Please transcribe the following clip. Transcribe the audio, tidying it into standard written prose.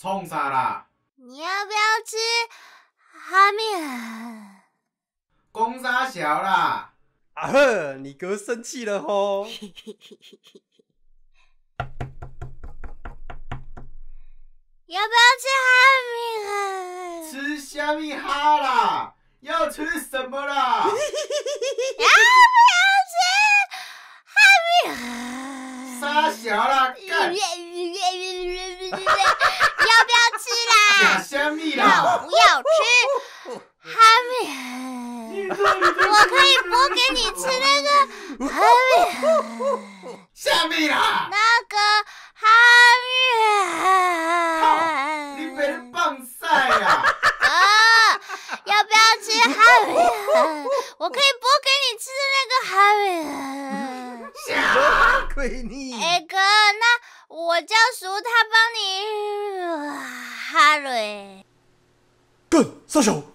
冲啥啦？ 你要不要吃哈面？ 公啥小啦？ 啊呵，你哥生气了吼！ 要不要吃哈面？ 吃虾米哈啦？要吃什么啦？ 要不要吃哈面？ 啥小啦？干！ 要不要吃啦？ 假虾米要啦？ 不要吃哈面？我可以剥给你吃那个哈面， 虾米啦？ 那个哈面。 你被人棒晒啦！ 啊！要不要吃哈面？我可以剥给你吃的那个哈面。 啥鬼你？ 哎哥，那我叫叔他帮你哈瑞。 干，撒手！